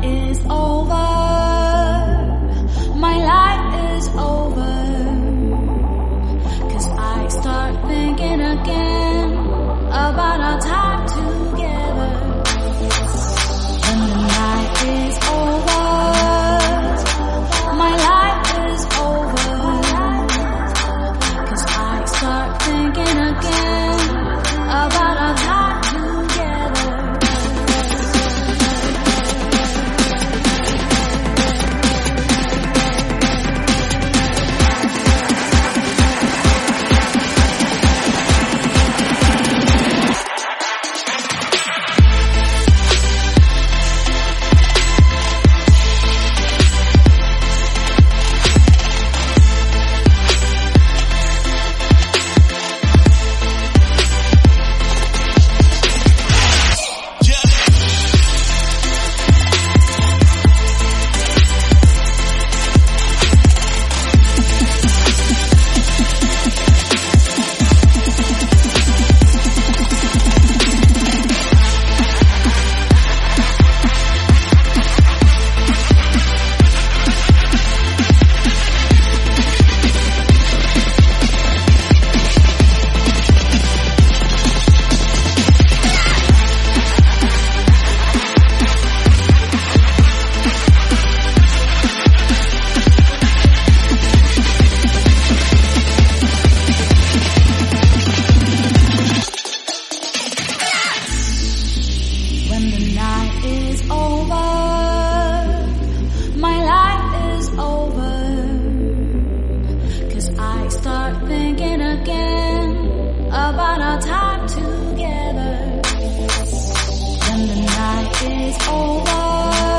night is over, my life is over, 'cause I start thinking again about our time together. When the night is over, my life is over, 'cause I start thinking again about our time together. When the night is over, my life is over, 'cause I start thinking again about our time together. When the night is over,